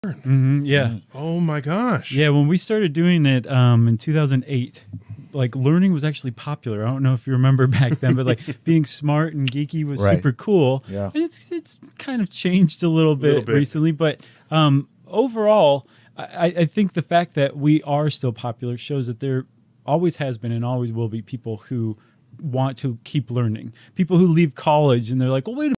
Yeah. Oh my gosh. Yeah, when we started doing it in 2008, like learning was actually popular. I don't know if you remember back then, but like being smart and geeky was super cool. Yeah. And it's kind of changed a little bit recently, but overall, I think the fact that we are still popular shows that there always has been and always will be people who want to keep learning. People who leave college and they're like, well, wait a